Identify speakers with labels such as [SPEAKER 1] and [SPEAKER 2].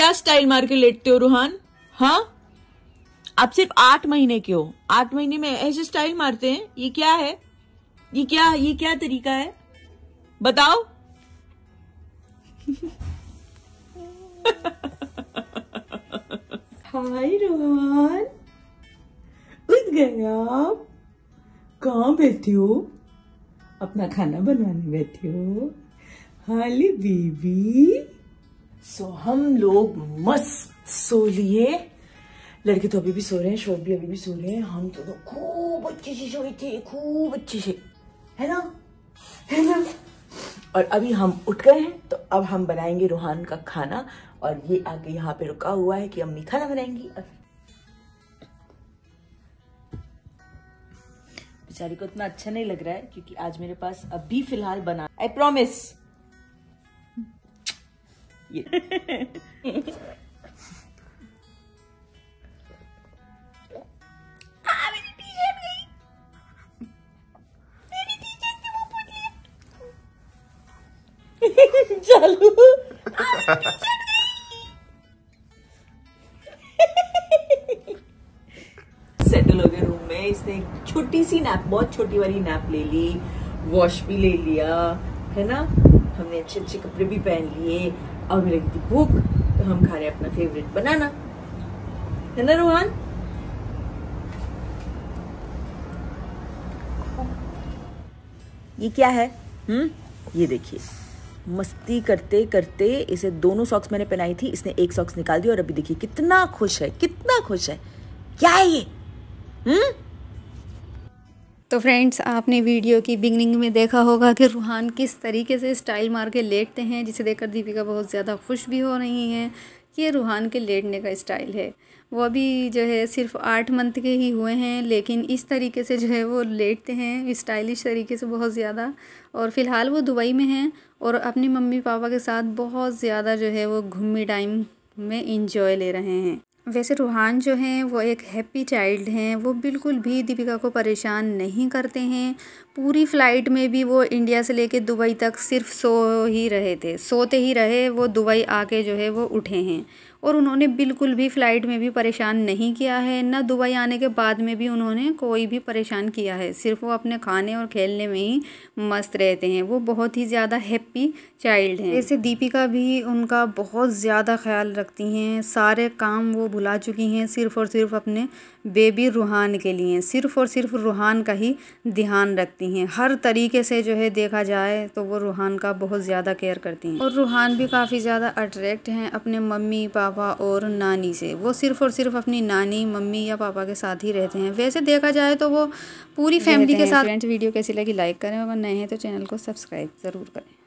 [SPEAKER 1] क्या स्टाइल मार के लेटते हो रूहान? हाँ, आप सिर्फ 8 महीने के हो, 8 महीने में ऐसे स्टाइल मारते हैं? ये क्या है? ये क्या तरीका है? बताओ। हाय रूहान, उठ गए आप? कहाँ बैठे हो? अपना खाना बनवाने बैठे हो? हाली बेबी। सो हम लोग मस्त सो लिए। लड़के तो अभी भी सो रहे हैं, शोर भी अभी भी सो रहे हैं। हम तो खूब अच्छे से सोए थे, खूब अच्छे से, है ना? और अभी हम उठ गए हैं, तो अब हम बनाएंगे रूहान का खाना। और ये आगे यहाँ पे रुका हुआ है कि अम्मी खाना बनाएंगी। बेचारी को इतना अच्छा नहीं लग रहा है क्योंकि आज मेरे पास अभी फिलहाल बना, आई प्रॉमिस। चलो सेटल हो गए रूम में। इसने छोटी सी नैप, बहुत छोटी वाली नैप ले ली, वॉश भी ले लिया, है ना? हमने अच्छे अच्छे कपड़े भी पहन लिए। और हमें लगी थी भूख, तो हम खा रहे हैं अपना फेवरेट बनाना, है ना रूहान? ये क्या है? ये देखिए, मस्ती करते करते इसे दोनों सॉक्स मैंने पहनाई थी, इसने एक सॉक्स निकाल दिया और अभी देखिए कितना खुश है, कितना खुश है। क्या है ये?
[SPEAKER 2] तो फ्रेंड्स, आपने वीडियो की बिगनिंग में देखा होगा कि रूहान किस तरीके से स्टाइल मार के लेटते हैं, जिसे देखकर दीपिका बहुत ज़्यादा खुश भी हो रही हैं। ये रूहान के लेटने का स्टाइल है। वो अभी जो है सिर्फ 8 मंथ के ही हुए हैं, लेकिन इस तरीके से जो है वो लेटते हैं, स्टाइलिश तरीके से बहुत ज़्यादा। और फ़िलहाल वो दुबई में हैं और अपनी मम्मी पापा के साथ बहुत ज़्यादा जो है वो घूमी टाइम में इंजॉय ले रहे हैं। वैसे रूहान जो हैं वो एक हैप्पी चाइल्ड हैं, वो बिल्कुल भी दीपिका को परेशान नहीं करते हैं। पूरी फ़्लाइट में भी वो इंडिया से लेके दुबई तक सिर्फ सो ही रहे थे, सोते ही रहे। वो दुबई आके जो है वो उठे हैं और उन्होंने बिल्कुल भी फ़्लाइट में भी परेशान नहीं किया है, ना दुबई आने के बाद में भी उन्होंने कोई भी परेशान किया है। सिर्फ वो अपने खाने और खेलने में ही मस्त रहते हैं। वो बहुत ही ज़्यादा हैप्पी चाइल्ड हैं। जैसे दीपिका भी उनका बहुत ज़्यादा ख्याल रखती हैं, सारे काम वो भुला चुकी हैं सिर्फ़ और सिर्फ अपने बेबी रूहान के लिए। सिर्फ़ और सिर्फ रूहान का ही ध्यान रखती हैं। हर तरीके से जो है देखा जाए तो वो रूहान का बहुत ज़्यादा केयर करती हैं। और रूहान भी काफ़ी ज़्यादा अट्रैक्ट हैं अपने मम्मी पापा और नानी से। वो सिर्फ़ और सिर्फ अपनी नानी, मम्मी या पापा के साथ ही रहते हैं। वैसे देखा जाए तो वो पूरी फैमिली के साथ। फ्रेंड्स, वीडियो कैसी लगी लाइक करें, अगर नए हैं तो चैनल को सब्सक्राइब ज़रूर करें।